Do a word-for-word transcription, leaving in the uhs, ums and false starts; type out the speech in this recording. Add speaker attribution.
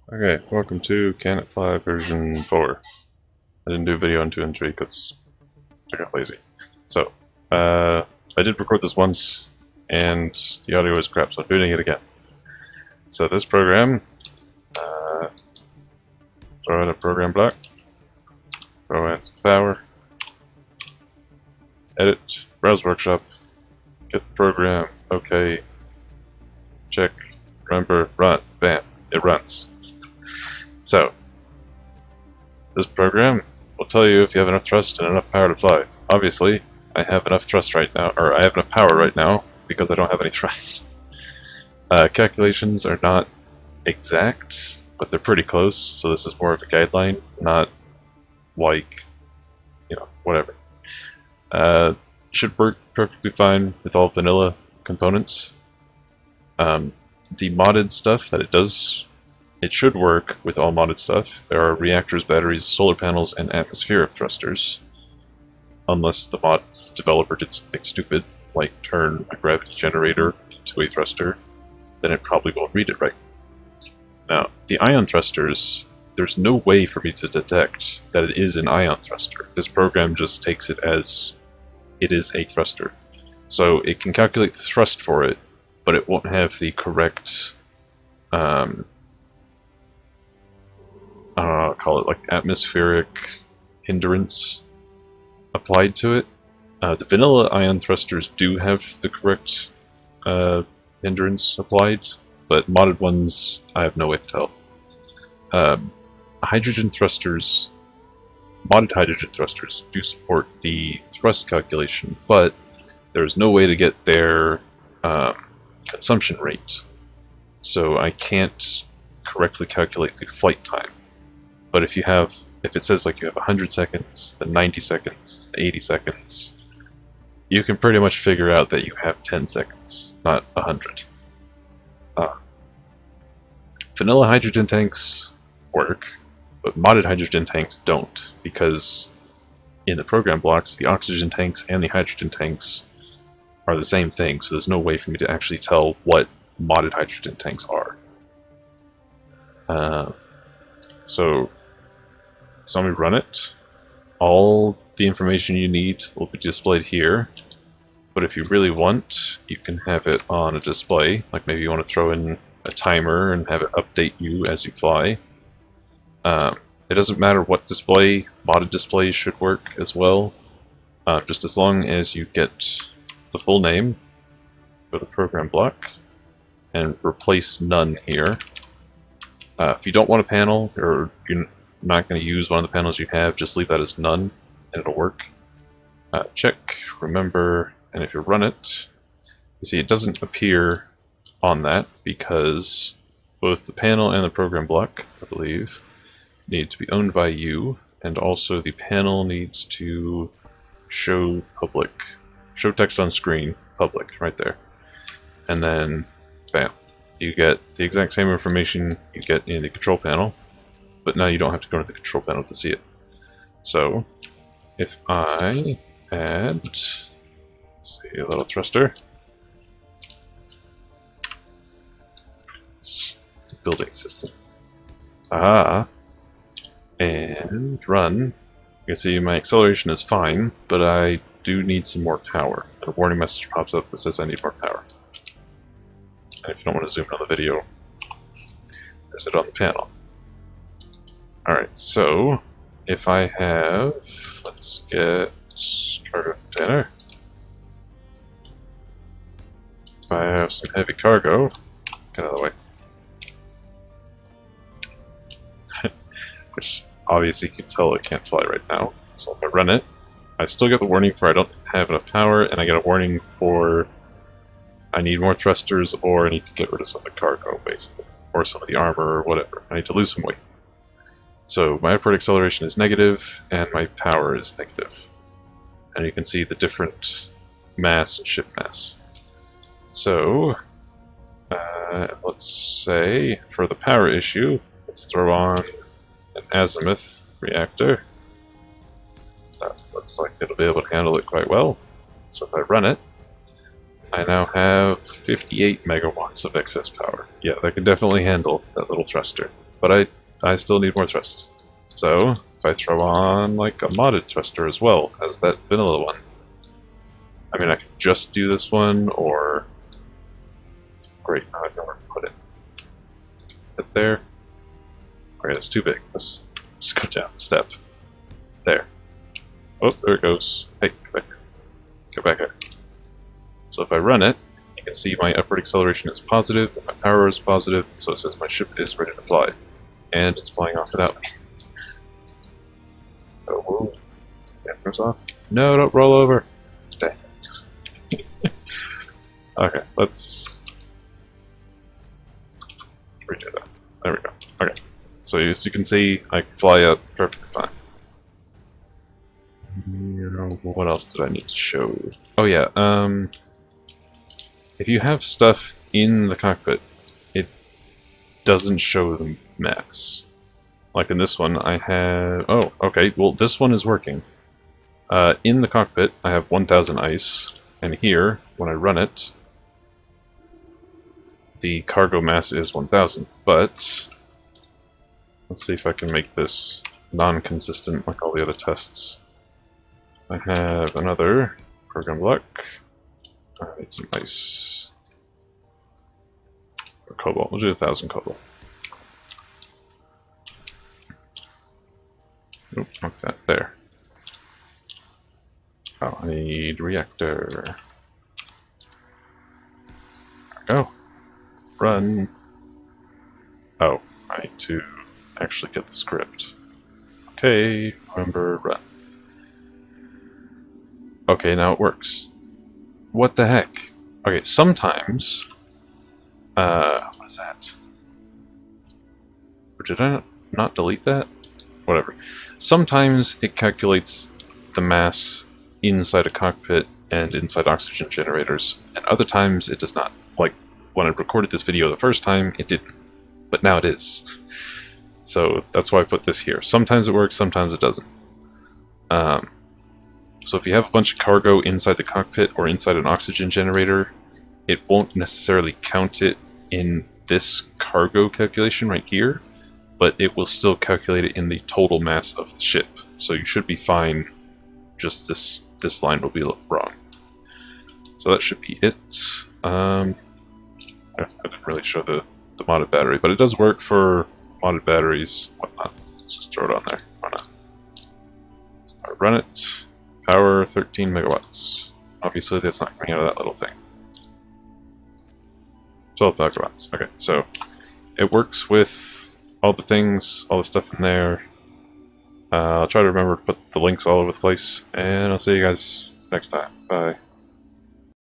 Speaker 1: Okay, welcome to Can It Fly version four. I didn't do a video on two and three because I got lazy. So, uh, I did record this once, and the audio is crap, so I'm doing it again. So this program, uh, throw in a program block, throw in some power, edit, browse workshop, get the program, okay, check, remember, run, bam, it runs. So, this program will tell you if you have enough thrust and enough power to fly. Obviously, I have enough thrust right now, or I have enough power right now, because I don't have any thrust. Uh, calculations are not exact, but they're pretty close, so this is more of a guideline, not like, you know, whatever. Uh, should work perfectly fine with all vanilla components. Um, the modded stuff that it does, it should work with all modded stuff. There are reactors, batteries, solar panels, and atmospheric thrusters. Unless the mod developer did something stupid, like turn a gravity generator into a thruster, then it probably won't read it right. Now, the ion thrusters, there's no way for me to detect that it is an ion thruster. This program just takes it as it is a thruster. So it can calculate the thrust for it, but it won't have the correct um, Uh, call it like atmospheric hindrance applied to it. Uh, the vanilla ion thrusters do have the correct uh, hindrance applied, but modded ones I have no way to tell. Um, hydrogen thrusters, modded hydrogen thrusters do support the thrust calculation, but there's no way to get their um, consumption rate, so I can't correctly calculate the flight time. But if you have, if it says like you have one hundred seconds, then ninety seconds, eighty seconds, you can pretty much figure out that you have ten seconds, not one hundred. Uh, vanilla hydrogen tanks work, but modded hydrogen tanks don't, because in the program blocks, the oxygen tanks and the hydrogen tanks are the same thing, so there's no way for me to actually tell what modded hydrogen tanks are. Uh, so, So let me run it. All the information you need will be displayed here, but if you really want, you can have it on a display, like maybe you want to throw in a timer and have it update you as you fly. Um, it doesn't matter what display, modded displays should work as well, uh, just as long as you get the full name for the program block and replace none here. Uh, if you don't want a panel, or you're not going to use one of the panels you have, just leave that as none and it'll work. Uh, check, remember, and if you run it, you see it doesn't appear on that because both the panel and the program block, I believe, need to be owned by you, and also the panel needs to show public, show text on screen, public, right there. And then, bam, you get the exact same information you get in the control panel, but now you don't have to go into the control panel to see it. So, if I add, let's see, a little thruster, building system, aha, and run, you can see my acceleration is fine, but I do need some more power. And a warning message pops up that says I need more power. And if you don't want to zoom in on the video, there's it on the panel. Alright, so if I have, let's get cargo container. If I have some heavy cargo, get out of the way. Which obviously you can tell it can't fly right now. So if I run it, I still get the warning for I don't have enough power, and I get a warning for I need more thrusters, or I need to get rid of some of the cargo, basically. Or some of the armor, or whatever. I need to lose some weight. So my upward acceleration is negative, and my power is negative. And you can see the different mass and ship mass. So, uh, let's say, for the power issue, let's throw on an azimuth reactor. That looks like it'll be able to handle it quite well. So if I run it, I now have fifty-eight megawatts of excess power. Yeah, that can definitely handle that little thruster. but I, I still need more thrust. So, if I throw on like a modded thruster as well as that vanilla one, I mean I could just do this one, or... Great, now I know where to put it. Put there. Okay, that's too big. Let's, let's go down a step. There. Oh, there it goes. Hey, get back here. Get back here. So if I run it, you can see my upward acceleration is positive, my power is positive, so it says my ship is ready to fly. And it's flying off without me. So, whoa. Cameras off. No, don't roll over. Dang. Okay, let's redo that. There we go. Okay. So as you can see, I can fly up perfectly fine. What else did I need to show? Oh yeah, um... if you have stuff in the cockpit, it doesn't show the max. Like in this one, I have... Oh, okay, well this one is working. Uh, in the cockpit, I have one thousand ice, and here, when I run it, the cargo mass is one thousand, but... Let's see if I can make this non-consistent like all the other tests. I have another program block. I need some ice. Or cobalt. We'll do a thousand cobalt. Oop, like that. There. Oh, I need reactor. There we go. Run. Oh, I need to actually get the script. Okay, remember, run. Okay, now it works. What the heck? Okay, sometimes... Uh, what is that? Or did I not, not delete that? Whatever. Sometimes it calculates the mass inside a cockpit and inside oxygen generators, and other times it does not. Like, when I recorded this video the first time, it didn't. But now it is. So that's why I put this here. Sometimes it works, sometimes it doesn't. Um, so if you have a bunch of cargo inside the cockpit or inside an oxygen generator, it won't necessarily count it in this cargo calculation right here, but it will still calculate it in the total mass of the ship. So you should be fine, just this this line will be wrong. So that should be it. Um, I, I didn't really show the, the modded battery, but it does work for modded batteries, whatnot. Let's just throw it on there. Why not? So I run it. Power thirteen megawatts. Obviously that's not coming out of that little thing. twelve megawatts. Okay, so it works with all the things, all the stuff in there. Uh, I'll try to remember to put the links all over the place, and I'll see you guys next time. Bye.